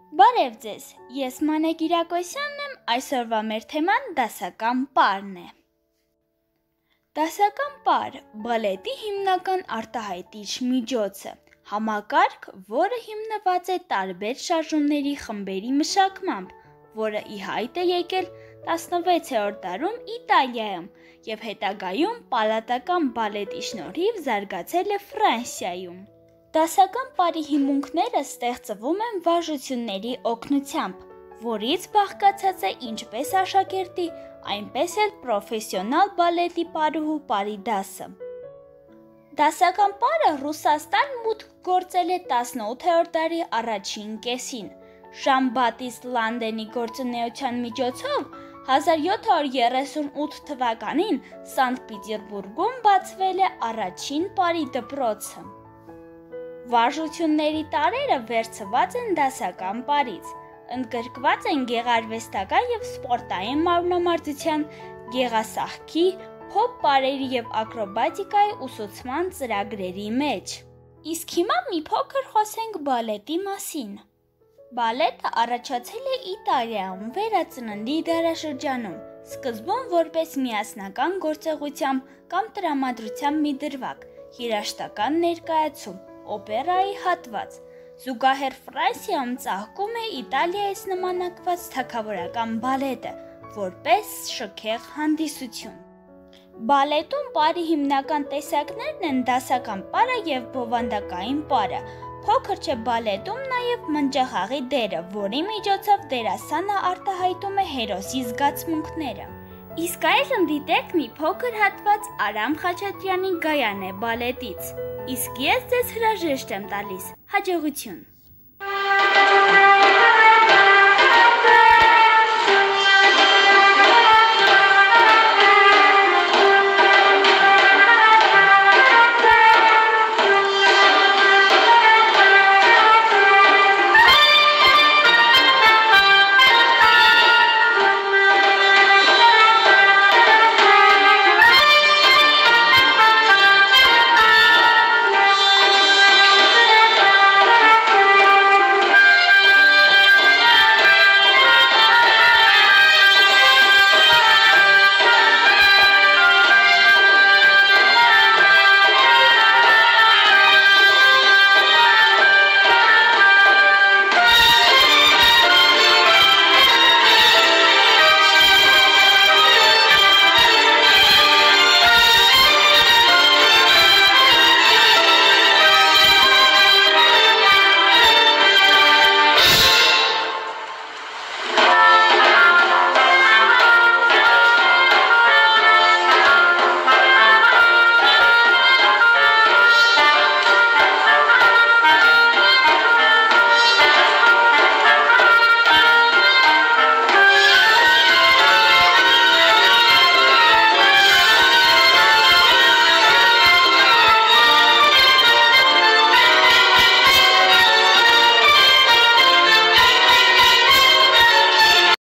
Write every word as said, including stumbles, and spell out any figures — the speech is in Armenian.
Բարև ձեզ, ես Մանե Կիրակոսյանն եմ, այսօրվա մեր թեման դասական պարն է։ Դասական պար բալետի հիմնական արտահայտիչ միջոցը, համակարգ, որը հիմնված է տարբեր շարժումների խմբերի մշակմամբ, որը ի հայտ է եկել տասնվեցերորդ դարում Իտալիայում և հետագայում պալատական բալետի շնորհիվ զարգացել է Ֆրանսիայում։ Դասական պարի հիմունքները ստեղծվում են վարժությունների օգնությամբ, որից բաղկացած է ինչպես աշակերտի, այնպես էլ պրոֆեսիոնալ բալետի պարուհու պարի դասը։ Դասական պարը Ռուսաստան մուտք գործել է տասնութերորդ դարի առաջին կեսին։ Ժան-Բատիստ Լանդենի գործունեության միջոցով հազար յոթ հարյուր երեսունութ թվականին Սանկտ Պետերբուրգում բացվել է առաջին պարի դպրոցը։ Վարժությունների տարրերը վերցված են դասական պարից, ընդգրկված են գեղարվեստական և սպորտային մարմնամարզության, գեղասահքի, փոփ պարերի և ակրոբատիկայի ուսուցման ծրագրերի մեջ։ Իսկ հիմա մի փոքր խոսենք բալետի մասին։ Բալետը առաջացել է Իտալիայում վերածննդի դարաշրջանում, սկզբում որպես միասնական գործողությամբ կամ տրամադրությամբ մի դրվագ, երաժշտական ներկայացում, օպերայի հատված, զուգահեռ Ֆրանսիայում ծաղկում է Իտալիայից նմանակված թագավորական բալետը, որպես շքեղ հանդիսություն։ Բալետում պարի հիմնական տեսակներն են դասական պարը և բովանդակային պարը, փոքր չէ բալետում նաև մնջախաղի դերը, որի միջոցով դերասանը արտահայտում է հերոսի զգացմունքները։ Իսկ այժմ դիտեք մի փոքր հատված Արամ Խաչատրյանի Գայանե բալետից։ Իսկ ես ձեզ հրաժեշտ եմ տալիս, հաջողություն։